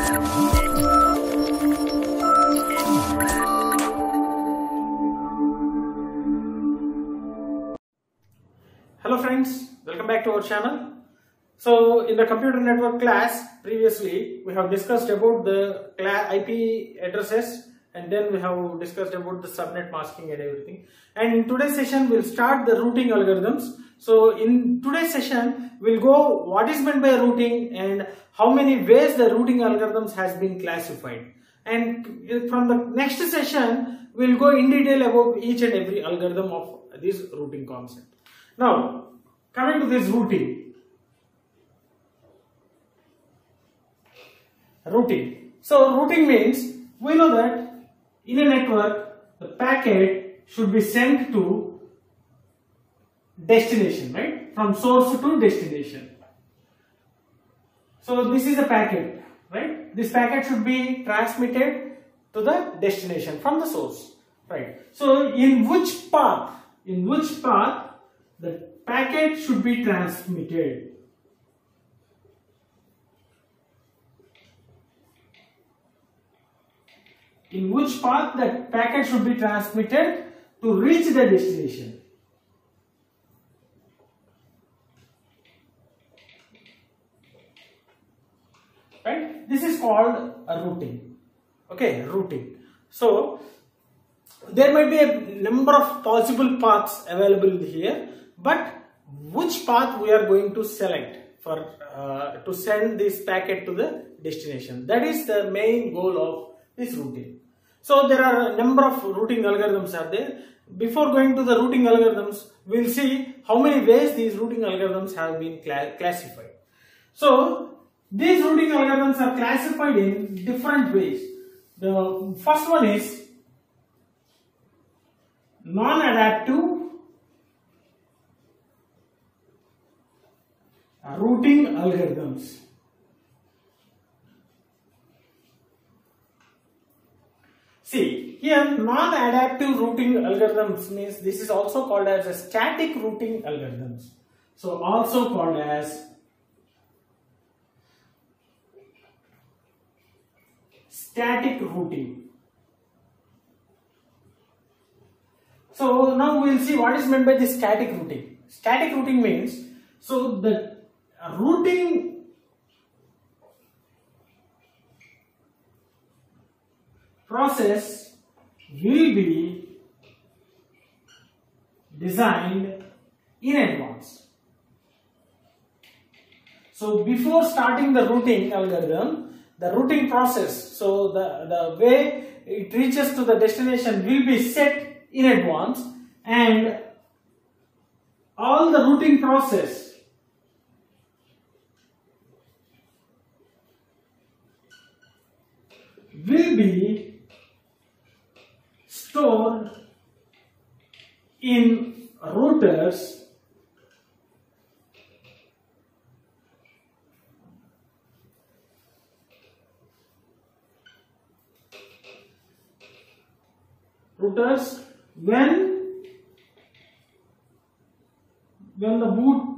Hello friends, welcome back to our channel. So in the computer network class previously we have discussed about the IP addresses, and then we have discussed about the subnet masking and everything. And in today's session we'll start the routing algorithms. So in today's session we'll go what is meant by routing and how many ways the routing algorithms has been classified. And from the next session we'll go in detail about each and every algorithm of this routing concept. Now, coming to this routing. So, routing means we know that in a network, the packet should be sent to destination, right? From source to destination. So, this is a packet, right? This packet should be transmitted to the destination from the source, right? So, in which path the packet should be transmitted? In which path the packet should be transmitted to reach the destination? Right? This is called a routing. Okay, routing. So, there might be a number of possible paths available here, but which path we are going to select for to send this packet to the destination? That is the main goal of this routing. So there are a number of routing algorithms are there. Before going to the routing algorithms, we will see how many ways these routing algorithms have been classified. So these routing algorithms are classified in different ways. The first one is non-adaptive routing algorithms. See, here non-adaptive routing algorithms means this is also called as a static routing algorithms. So also called as static routing. So now we will see what is meant by this static routing. Static routing means, so the routing process will be designed in advance. So before starting the routing algorithm, the routing process, so the way it reaches to the destination will be set in advance, and all the routing process will be stored in routers when the boot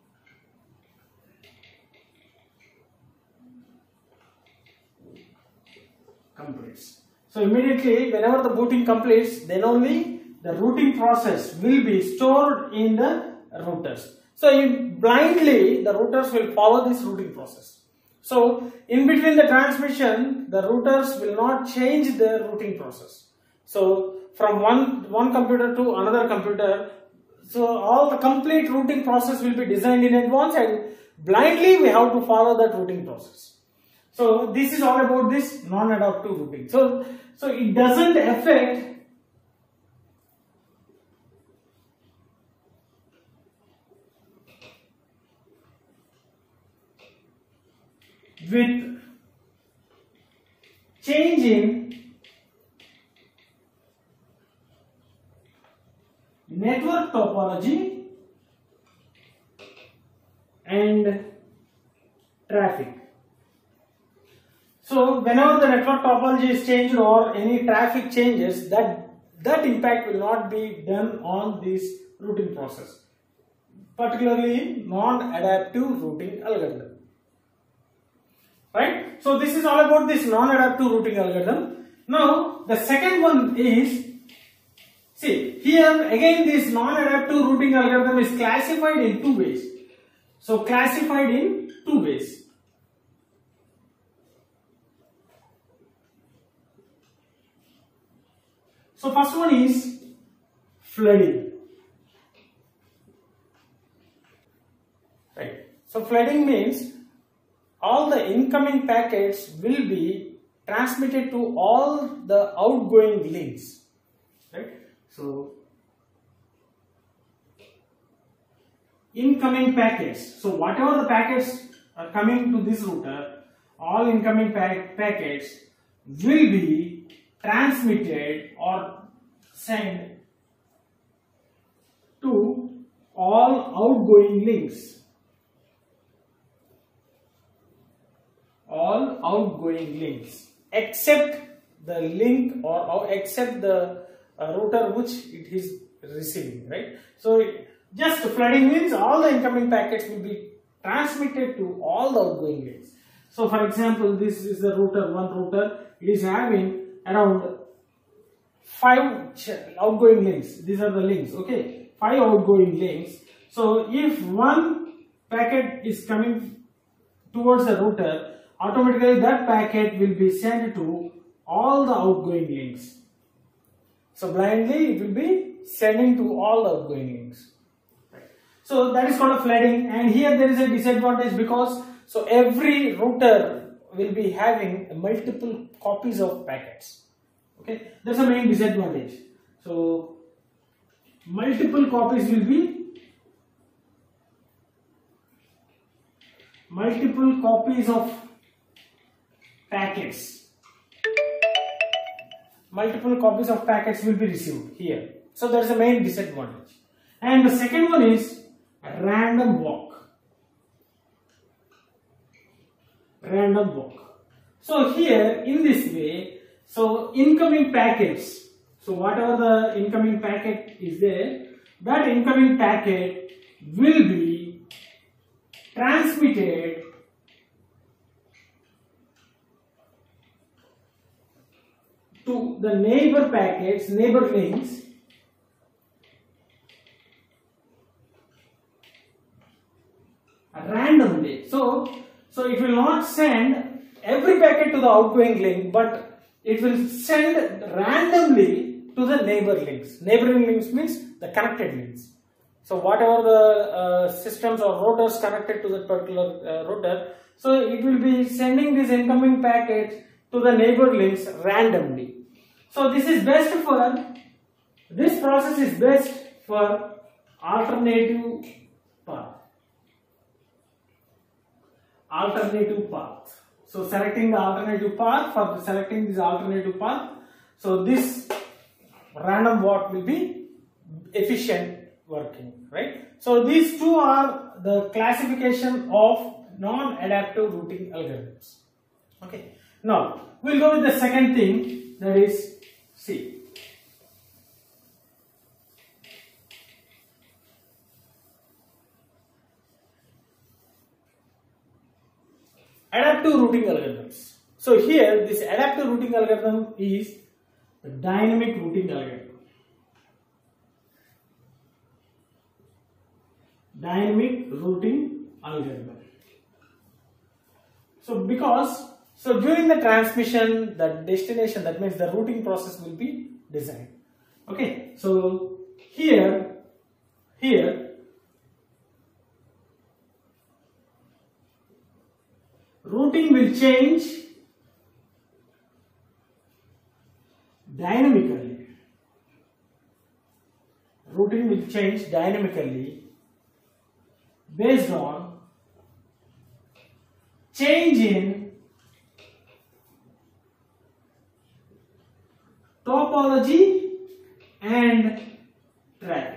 completes. So immediately whenever the booting completes, then only the routing process will be stored in the routers. So blindly the routers will follow this routing process. So in between the transmission, the routers will not change the routing process. So from one computer to another computer, so all the complete routing process will be designed in advance, and blindly we have to follow that routing process. So this is all about this non-adaptive routing. So it doesn't affect with changing network topology and traffic. So whenever the network topology is changed or any traffic changes, that impact will not be done on this routing process, particularly non-adaptive routing algorithm. Right? So this is all about this non-adaptive routing algorithm. Now the second one is, see here again this non-adaptive routing algorithm is classified in two ways. So classified in two ways. So first one is flooding. Right. So flooding means all the incoming packets will be transmitted to all the outgoing links. Right. So incoming packets. So whatever the packets are coming to this router, all incoming packets will be transmitted or sent to all outgoing links. All outgoing links except the link or except the router which it is receiving, right? So just flooding means all the incoming packets will be transmitted to all the outgoing links. So for example, this is the router, one router, it is having around 5 outgoing links. These are the links, okay? 5 outgoing links. So if one packet is coming towards the router, automatically that packet will be sent to all the outgoing links. So blindly it will be sending to all the outgoing links. Right. So that is called a flooding, and here there is a disadvantage because so every router will be having multiple copies of packets. Okay, that's a main disadvantage. So multiple copies will be of packets. Multiple copies of packets will be received here. So that's the main disadvantage. And the second one is random walk. Random walk. So here in this way, so incoming packets, so whatever the incoming packet is there, that incoming packet will be transmitted to the neighbor packets, neighbor links, randomly. So it will not send every packet to the outgoing link, but it will send randomly to the neighbor links. Neighboring links means the connected links. So whatever the systems or routers connected to that particular router, so it will be sending this incoming packet to the neighbor links randomly. So this is best for, this process is best for alternative path. Alternative path. So selecting the alternative path, for selecting this alternative path, so this random walk will be efficient working, right? So these two are the classification of non-adaptive routing algorithms. Okay. Now we'll go with the second thing, that is C. Adaptive routing algorithms. So here this adaptive routing algorithm is the dynamic routing algorithm. Dynamic routing algorithm. So during the transmission, the destination, that means the routing process will be designed. Okay, so here routing will change dynamically. Routing will change dynamically based on change in topology and traffic.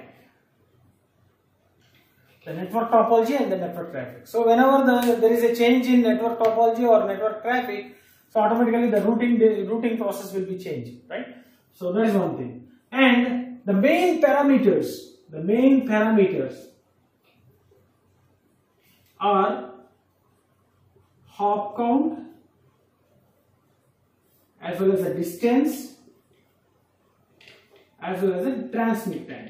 The network topology and the network traffic. So whenever there is a change in network topology or network traffic, so automatically the routing process will be changed, right? So that is one thing. And the main parameters are hop count as well as the distance, as well as the transmit time.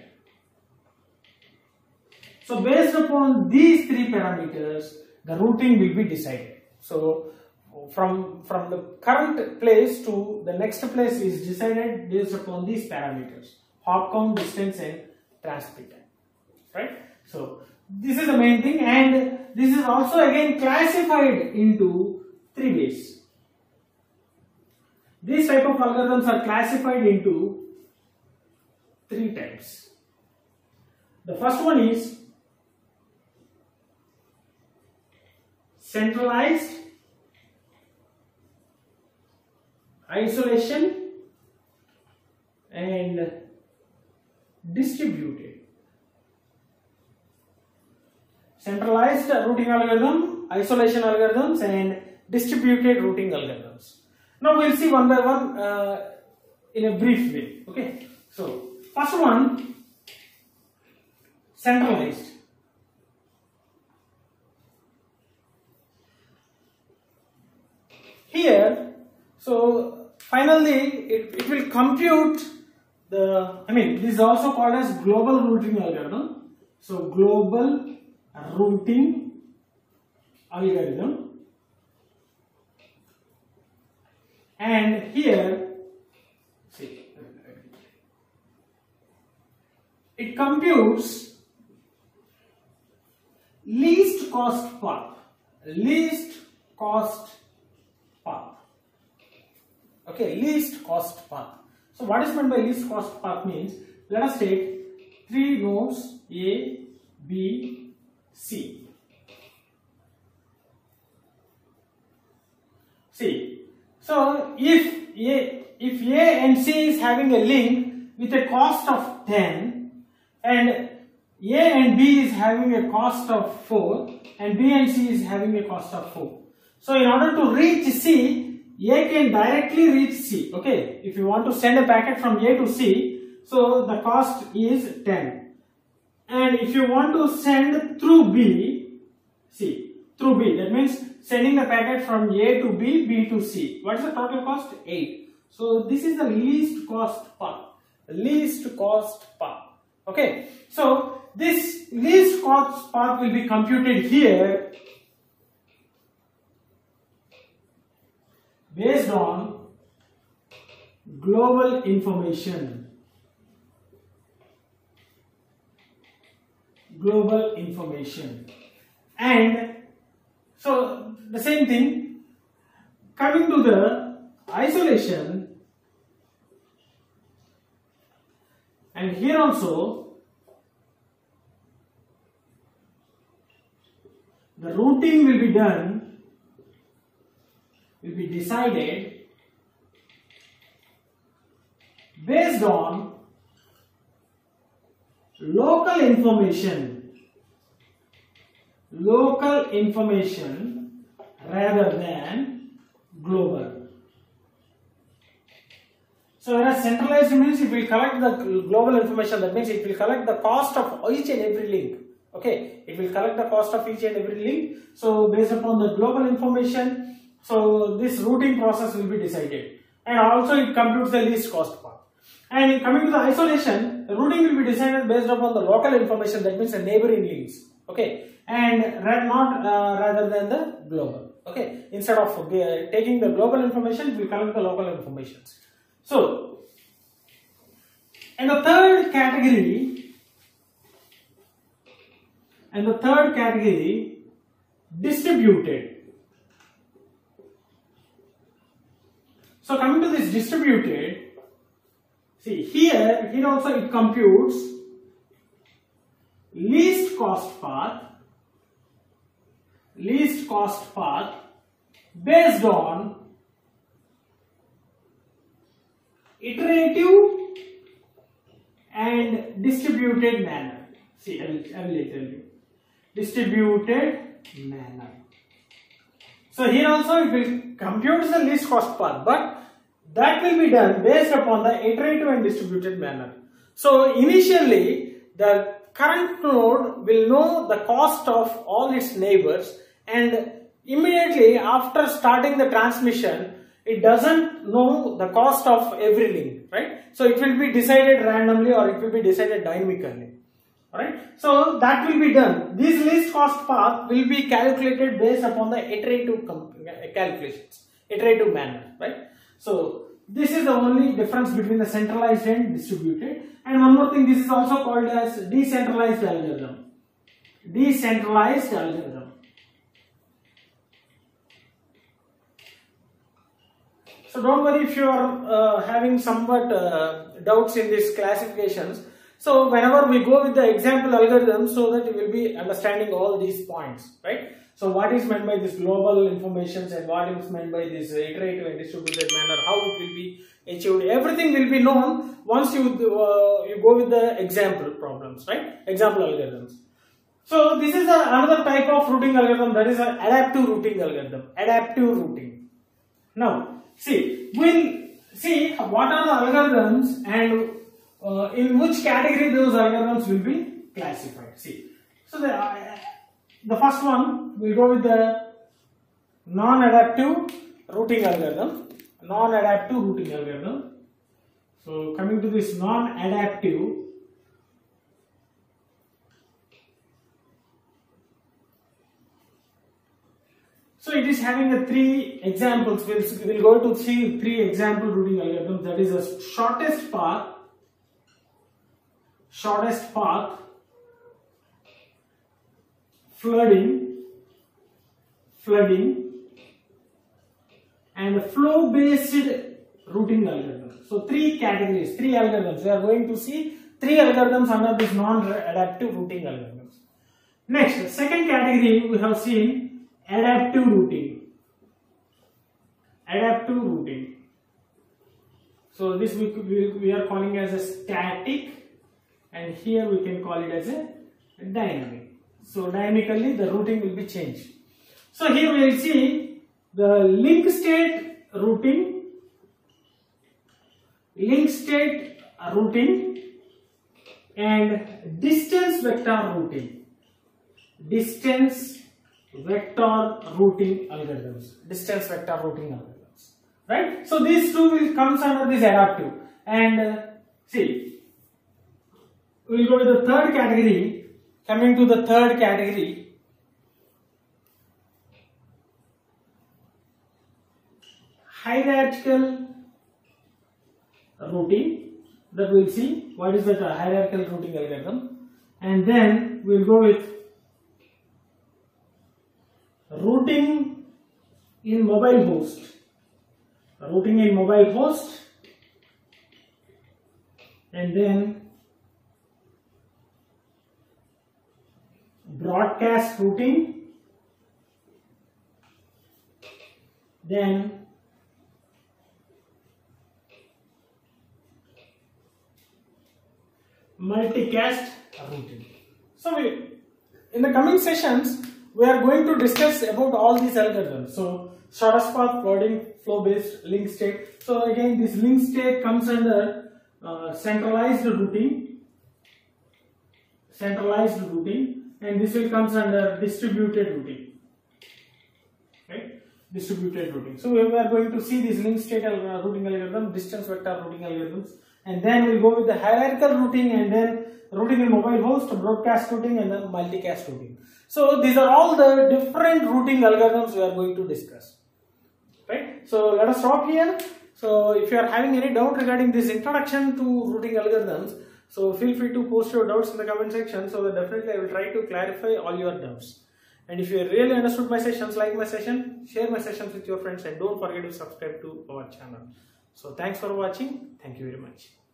So based upon these three parameters, the routing will be decided. So from the current place to the next place is decided based upon these parameters: hop count, distance, and transmit time. Right? So this is the main thing, and this is also again classified into three ways. These type of algorithms are classified into three types. The first one is centralized, isolation, and distributed. Centralized routing algorithm, isolation algorithms, and distributed routing algorithms. Now we'll see one by one in a brief way. Okay. So first one, centralized. Here, so finally it will compute the, this is also called as global routing algorithm. So global routing algorithm, and here see it computes least cost path. Okay, least cost path. So what is meant by least cost path means, let us take three nodes A, B, C. See, so if A and C is having a link with a cost of 10, and A and B is having a cost of 4, and B and C is having a cost of 4. So in order to reach C, A can directly reach C. Okay, if you want to send a packet from A to C, so the cost is 10. And if you want to send through B, through B, that means sending the packet from A to B, B to C. What is the total cost? 8. So this is the least cost path. Okay, so this least cost path will be computed here based on global information. And so the same thing, coming to the isolation, and here also the routing will be decided based on local information rather than global. So whereas centralized means it will collect the global information, that means it will collect the cost of each and every link. Okay, it will collect the cost of each and every link. So based upon the global information, so this routing process will be decided, and also it computes the least cost path. And coming to the isolation, the routing will be decided based upon the local information, that means the neighboring links. Okay, and not rather than the global. Okay, instead of taking the global information, we collect the local information. So, and the third category, distributed. So coming to this distributed, see here also it computes least cost path based on iterative and distributed manner. See, I will tell you. Distributed manner. So here also it will compute the least cost path, but that will be done based upon the iterative and distributed manner. So initially the current node will know the cost of all its neighbors, and immediately after starting the transmission, it doesn't know the cost of every link, right? So it will be decided randomly or it will be decided dynamically. Alright, so that will be done. This least cost path will be calculated based upon the iterative calculations, iterative manner, right? So this is the only difference between the centralized and distributed. And one more thing, this is also called as decentralized algorithm. Decentralized algorithm. So don't worry if you are having somewhat doubts in these classifications. So whenever we go with the example algorithm, so that you will be understanding all these points, right? So what is meant by this global informations and what is meant by this iterative and distributed manner, how it will be achieved, everything will be known once you go with the example problems, right? Example algorithms. So this is another type of routing algorithm, that is an adaptive routing algorithm. Adaptive routing. Now, we'll see what are the algorithms and in which category those algorithms will be classified. See, so the first one will go with the non-adaptive routing algorithm. Non-adaptive routing algorithm. So coming to this non-adaptive, so it is having a three examples. We'll go to see three example routing algorithms. That is the shortest path, flooding, and flow-based routing algorithm. So three categories, three algorithms. We are going to see three algorithms under this non-adaptive routing algorithms. Next, second category we have seen adaptive routing. Adaptive routing. So this we are calling as a static, and here we can call it as a dynamic. So dynamically the routing will be changed. So here we will see the link state routing, and distance vector routing. Distance vector routing algorithms. Right? So these two will comes under this adaptive. And we will go to the third category. Coming to the third category, hierarchical routing. That we will see what is the hierarchical routing algorithm, and then we will go with routing in mobile host. And then broadcast routing, then multicast routing. So in the coming sessions we are going to discuss about all these algorithms. So shortest path, flooding, flow-based, link state. So again, this link state comes under centralized routing, and this will comes under distributed routing. Right? Distributed routing. So we are going to see this link state routing algorithm, distance vector routing algorithms, and then we'll go with the hierarchical routing, and then routing in mobile host, broadcast routing, and then multicast routing. So these are all the different routing algorithms we are going to discuss. Right? So let us stop here. So if you are having any doubt regarding this introduction to routing algorithms, so feel free to post your doubts in the comment section. So definitely I will try to clarify all your doubts. And if you really understood my sessions, like my session, share my sessions with your friends, and don't forget to subscribe to our channel. So thanks for watching. Thank you very much.